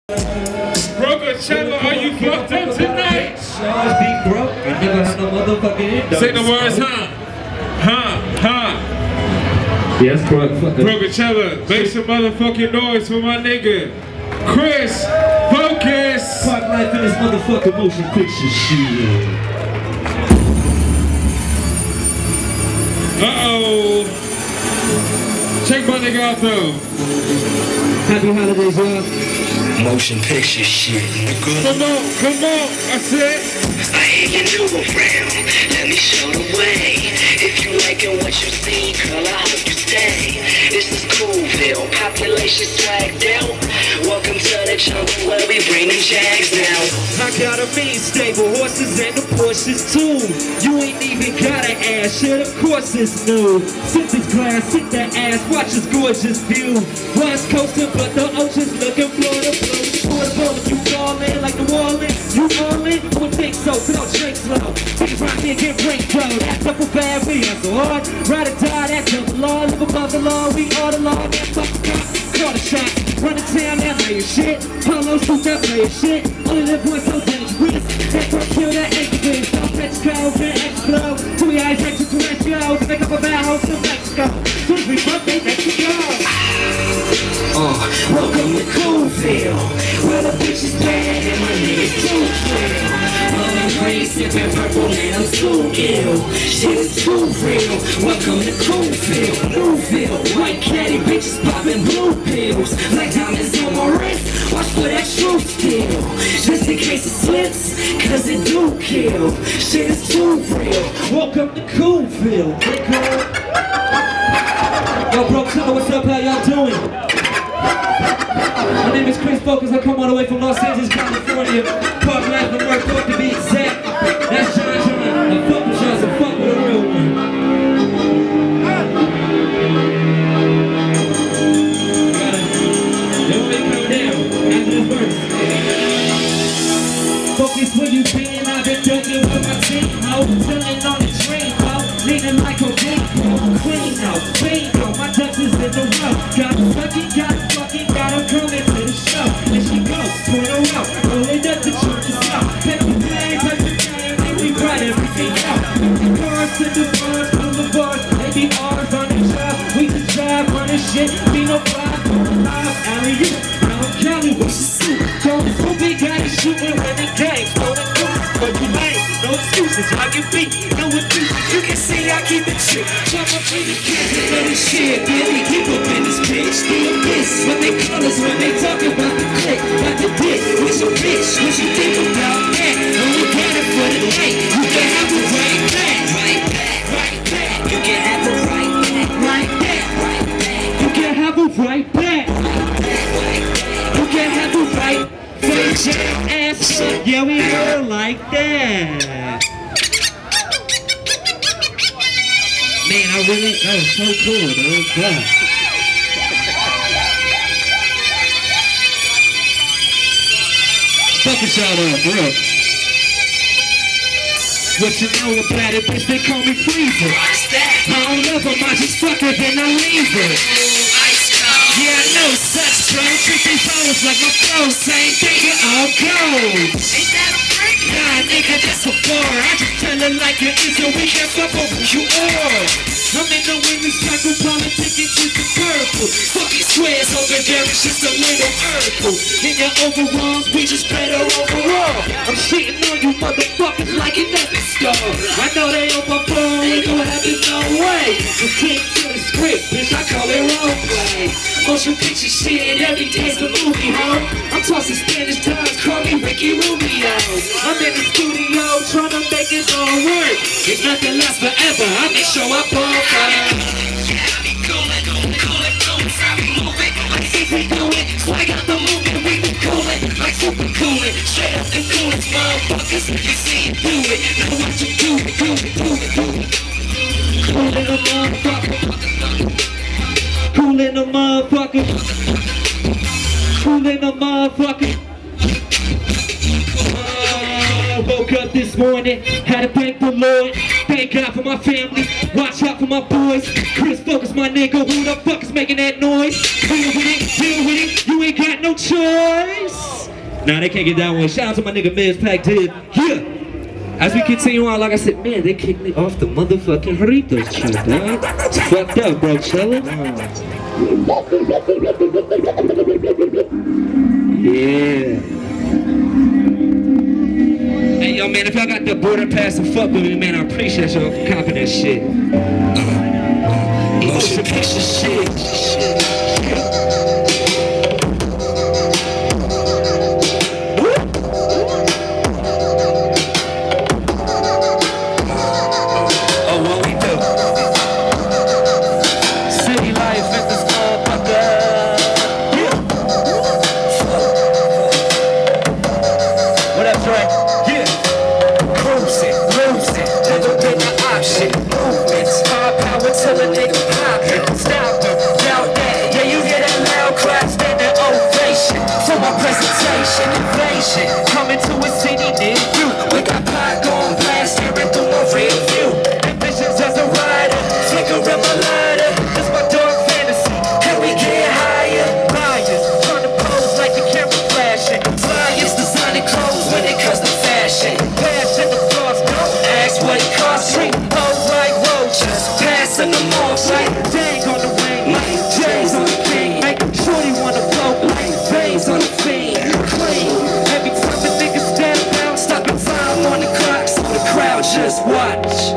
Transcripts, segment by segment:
Coachella, are you fucked up tonight? Be broke and never had no motherfucking index. Say the words, huh? Yes, correct. Coachella, make some motherfucking noise for my nigga Chris Focus. Park life in this motherfucking motion picture shit. Uh-oh. Check my nigga out though. Happy holidays, y'all. Motion picture shit, nigga. Come on, I said. I hear you new around, let me show the way. If you liking what you see, girl, I hope you stay. This is Coolville, population swagged out. Welcome to the jungle where we bring the jags now. I got a mean stable, horses and the Porsches too. You ain't even gotta ask, shit, of course it's new. Sip this glass, sit that ass, watch this gorgeous view. West coastin', but the ocean's looking for the blue. You fallin' like the wallin', you all in? I would think so, but I'll drink slow. Take rock here, get break flow. That's up a bad, we hustle hard. Ride or die, that's the law. Live above the law, we are the law. That fucking cop, call the shot. Run the town, that lay your shit. Polo suit, that lay your shit. Only live once, so dangerous. That first kill, that exit. Don't fetch cows, that explode. 2 eyes, extraterrestrials. Make up a bad house in Mexico. Since we fuck, they Mexico. Welcome to Coolville, where the bitches bad and my niggas too real. Blowing green, sipping purple, and I'm too ill. Shit is too real. Welcome to Coolville, Newville. White caddy bitches popping blue pills like diamonds on my wrist. Watch for that truth still, just in case it slips, cause it do kill. Shit is too real. Welcome to Coolville. Yo, bro, what's up? How y'all doing? My name is Chris Focus. I come all the way from Los Angeles, California. Park life and work up to be exact. That's John. I fuck with y'all, so fuck with a real one. Then we come down after this verse. Focus where you been. I've been ducking with my team, ho. Chillin' on the train, ho. Leaning like a big clean out, clean out. My ducks is in the rough. Got him sucking, got him fucking, got him coming to the show. And she goes, point her out, rolling up the church is out. Paper plane, and we write everything out. Cars to the bars, from the bars, they be ours on the job. We can drive, run this shit, be no fly, live, alley-oop. Now I'm Cali, what's your suit? Don't so big, got it shooting when the game's going through. But you ain't, no excuses, I can beat, no excuses. You can see I keep it chill. Jump up in the kids and let it shit. Billy, keep up in this bitch. The abyss, what they call us when they talk about the click. About the dick, what's your bitch? What you think about that? Don't look at it for the night. You can have it right back. Right back, right back. You can have it right back. Right back, right back. You can have it right back. You can have it right back. Face your ass up. Yeah, we heard like that. Man, that was so cool, dude. God. Fuck a shout out, bro. What you know about it, bitch? They call me Freezer. I don't love them, I just fuck her, then I leave her. Yeah, I know such bro. Treat these hoes like my flow. Same thing, it all goes. Ain't that a freak? Nah, nigga, that's a bar. I just tell it like it is, so we can't fuck over who you are. I'm in the women's circle, politicking with the purple. Fucking squares over there, it's just a little purple. In your overalls, we just better overall. I'm shitting on you motherfuckers like an epic star. I know they on my phone, ain't gon' happen no way. You can't kill the script, bitch, I call it roleplay. Motion picture shit, every day's a movie, ho. I'm tossing Spanish times, call me Ricky Rubio. I'm in the studio, trying to make it all work. If nothing lasts forever, I make sure I ball fire. Swag out the movement, we be coolin', like super coolin'. Straight up the coolest motherfuckers, you see it, do it. Now watch you do it. Coolin' the motherfucker. Coolin' the motherfucker. Coolin' the motherfucker. Woke up this morning, had to thank the Lord. Thank God for my family, watch out for my boys. Chris Focus, my nigga, who the fuck is making that noise? Deal with it, you ain't got no choice. Nah, they can't get that one. Shout out to my nigga Miz Pac Dib. Yeah. As we continue on, like I said, man, they kicked me off the motherfucking Jarritos trip, dog. It's fucked up, bro, Chella. Yeah. Hey, yo, man, if y'all got the border pass and fuck with me, man, I appreciate y'all for copping that shit. Motion picture shit. Coming to a city near you. We got pot going blast, staring through my rear view. Ambitions as a rider, flicker in my lighter. That's my dark fantasy. Can we get higher? Liars, trying to pose like the camera flashing. Flyers, designing clothes when it comes to fashion. Passion the floors, don't ask what it costs. Treat hoes like roaches, passing them off like dang on the ring, like J's on the king. Make shorty wanna float like veins on the fiend. Just watch.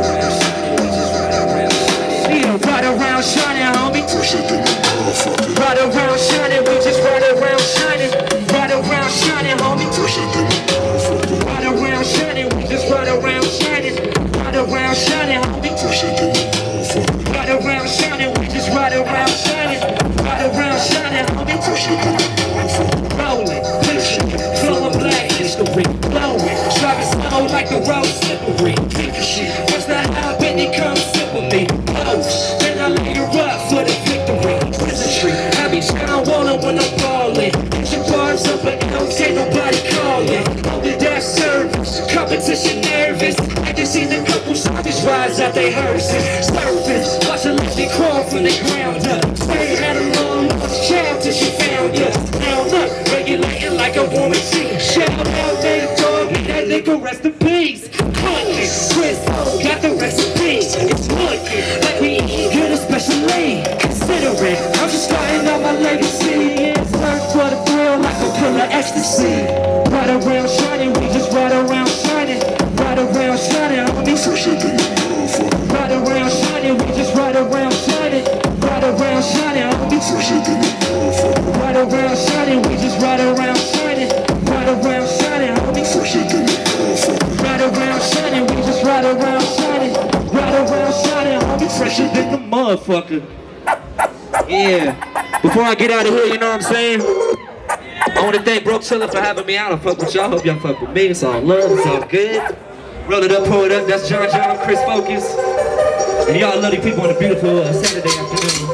Yeah, ride around shining, homie. Ride around shining, we just ride around shining. Ride around shining, homie. Ride around shining, we just ride around shining. Ride around shining, homie. Ride around shining, we just ride around shining. Ride around shining, homie. Rolling, pushing, flowing black history, blowing, driving slow like a road slippery. What's that happen? It comes sit with me. Close, then I lay her up for the victory. Wizardry, I be skyballing when I'm falling. Get your bars up, but don't get nobody calling. Only that service, competition nervous. I just seen a couple savage rise out they hearses. Surface, watch a lady crawl from the ground up. Stay at a long lost child till she found us. Now look, regulating like a woman she. Shout out, they dog, me that nigga rest in peace. Chris got the recipe. It's looking like we eat good, especially considering I'm just starting out my legacy. It's learned for the thrill like a pill of ecstasy. Ride around shining, we just ride around shining. Ride around shining, homie. Ride around shining, we just ride around shining. Ride around shining, homie. Ride around shining, we just ride around shining. Ride around shining, homie. Ride around shining, we just ride around shining. Ride around shining, homie. Fresher than the motherfucker. Yeah. Before I get out of here, you know what I'm saying? I want to thank Broke Chilla for having me out. I fuck with y'all. Hope y'all fuck with me. It's all love. It's all good. Roll it up, pull it up. That's John John, Chris Focus. And y'all lovely people on a beautiful Saturday afternoon.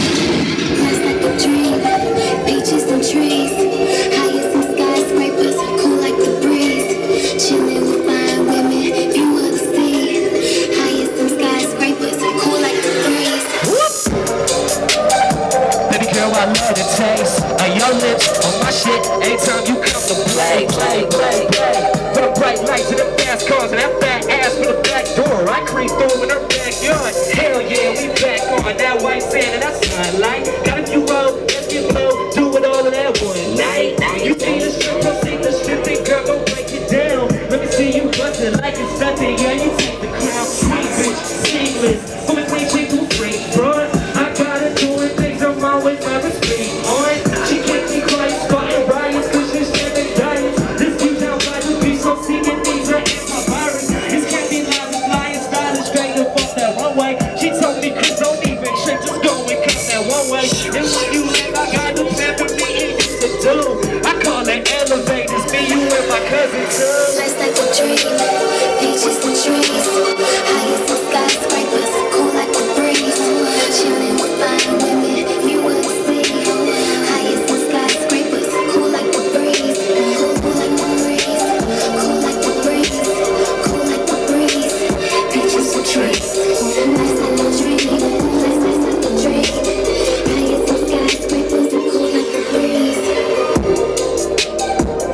Peaches and trees, high as some skyscrapers, cool like the breeze. Chilling with fine women, you wanna see. High as some skyscrapers, cool like the breeze. Baby girl, I love the taste of your lips on my shit. Anytime you come to play. Put a bright lights in the fast cars and that fat ass with a back door. I creep through in her backyard. Hell yeah, we back on that white sand and that sunlight. Got a few low, let's get low, do it all in that one night. You see the strip, go see the strip, then girl, go break it down. Let me see you bustin' like it's something, yeah, you take the crown. Sweet bitch, seamless, from a clean chick to a freak, bro. I got her doing things, I'm always never speak on. She kept me quiet, spotting riots, cause she's stepping diets. This dude down by the beach, so seeking these are in my virus. This can't be loud, this flying style is straight up off that runway. She told me, Chris, don't even trip, just go and come that one way. And when you leave, I got the plan for me and you to do. I call it elevators, me, you, and my cousin too. Life's like a dream, peaches and trees, high as some skyscrapers, cool like the breeze. Chilling with fine women, you wanna see. High as some skyscrapers, cool like the breeze. Cool like the breeze, cool like the breeze, cool like the breeze. Peaches and trees, life's like a dream, life's like a dream. High as some skyscrapers, cool like the breeze.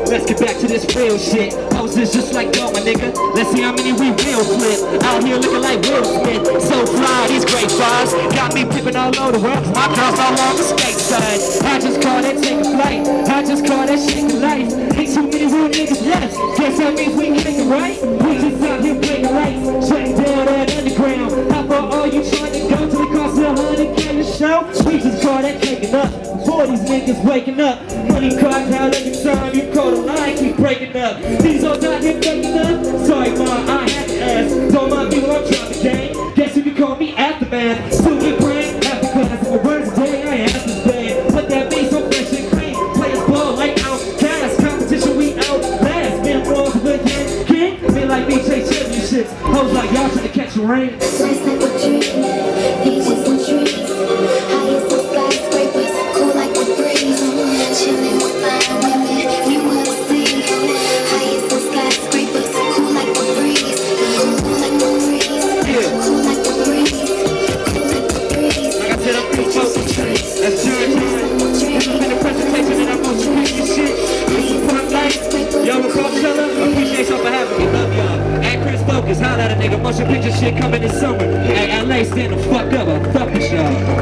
let's get back to this real shit. Houses just like gold, my nigga. Let's see how many we will flip. Out here looking like Will Smith. So fly, these great bars got me pippin' all over the world. My girls no longer stateside. I just call that take a flight. I just call that shake a life. Ain't too many real niggas left. Guess that means we make it right. We just out here breaking lights. Shutting down that underground. How far are you trying to go till it costs $100K a show? We just call that taking up. Before these niggas waking up. Money clock out every time you call the line, keep breaking up. These hoes out here breaking up. Sorry, ma, I had to ask. Don't mind me when I'm trying to gang. Guess you can call me Aftermath. Still get brain after class. For words day, I have to stand. Put that bass on fresh and clean. Players ball like outcast. Competition, we outlast. Man, balls with again. King, men like me chase championships. Hoes like y'all trying to catch a rain. Life's like a dream, beaches and trees, highest of skyscrapers, cool like the breeze, chilling with fine women, you wanna see, highest of skyscrapers, cool like the breeze, cool like the breeze, cool like the breeze, cool like the breeze. Like I said, I'm pretty close to trees. That's George. This has been a presentation and I'm gonna treat this shit. This is Park Life. Y'all with Coachella? Appreciate y'all for having me. Love y'all. At Chris Focus, holla at a nigga. Motion picture shit coming this summer. At LA, stand the fuck up. I fuck with y'all.